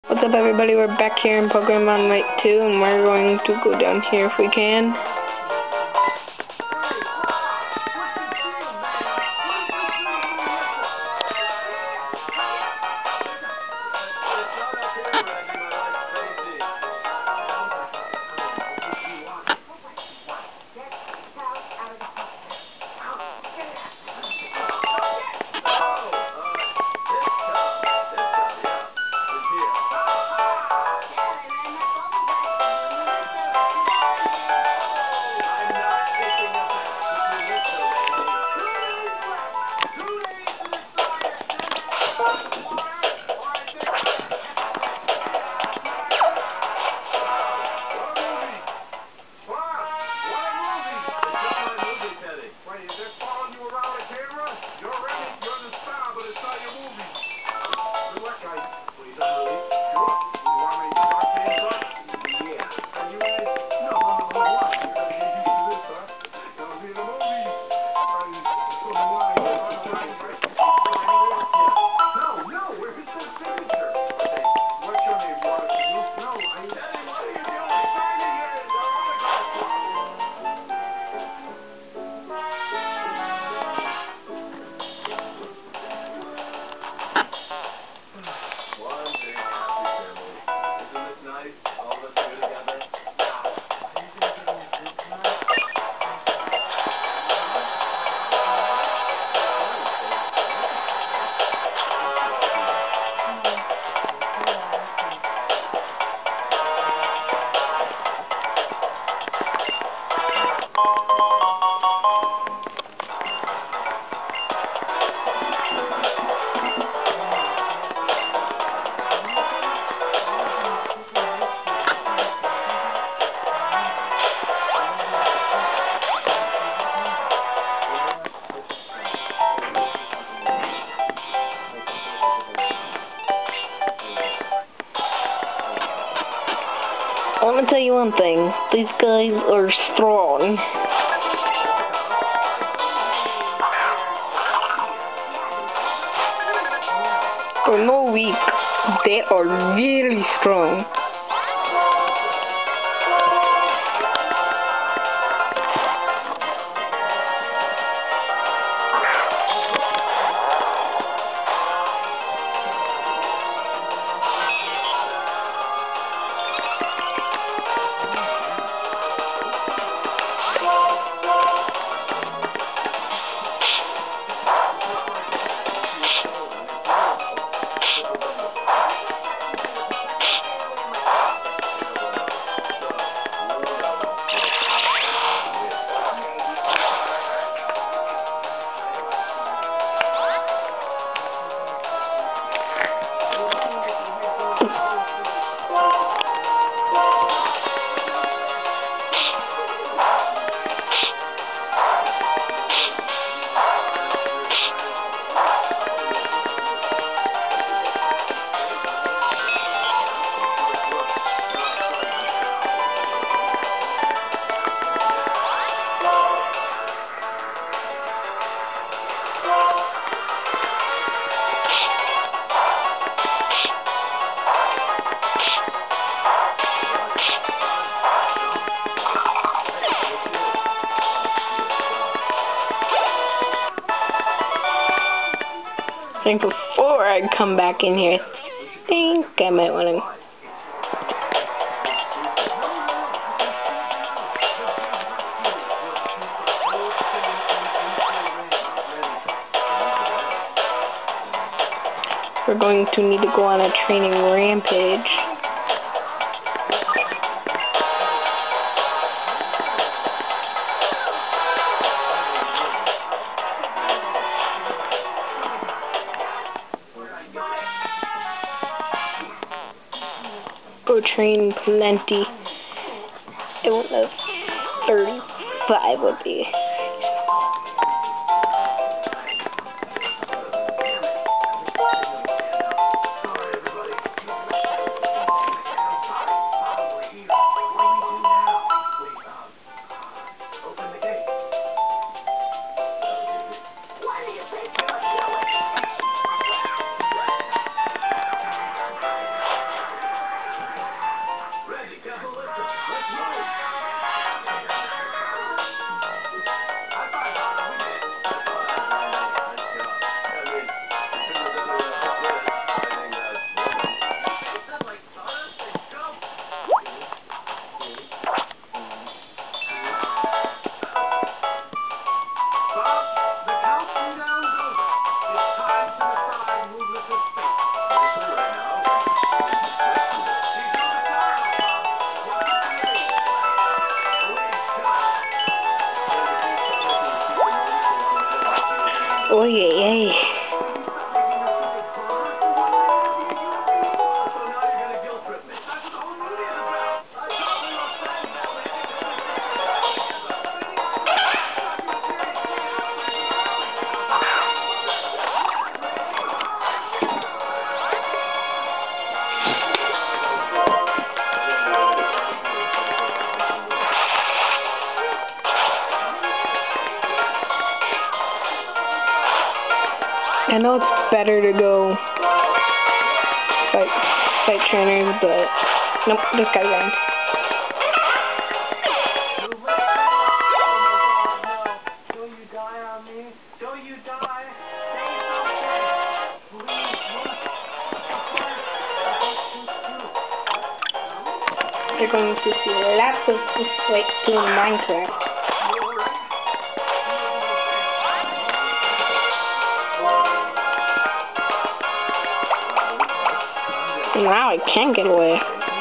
What's up, everybody? We're back here in Pokemon Night 2, and we're going to go down here if we can. I want to tell you one thing. These guys are strong. They're not weak. They are really strong. I think before I come back in here, I think I might want to... We're going to need to go on a training rampage. Go train plenty. I don't know if 35 would be. I know it's better to go fight trainers, but nope, this guy's on. Don't you die on me? Don't you die? You're going to see lots of this doing Minecraft. Now I can get away.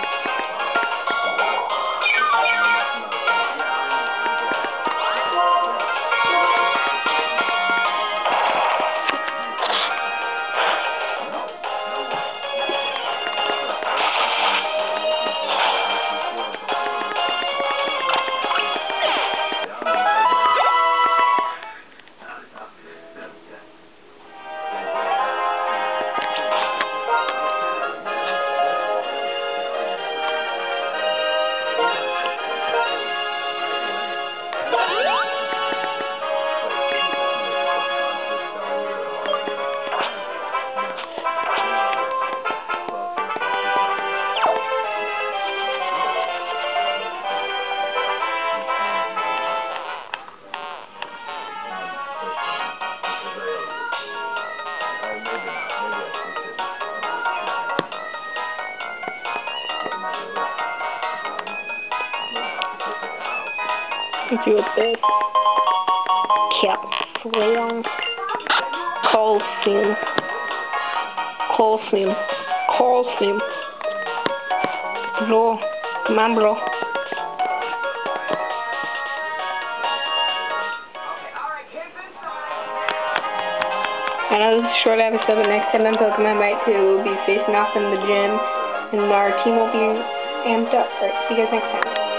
Let's see what's this. Capsleon. Coalseam. Coalseam. Coalseam. Bro. Come on, bro. I know this is a short episode, but next time on Pokemon Byte 2, we'll be facing off in the gym, and our team will be amped up. Alright, see you guys next time.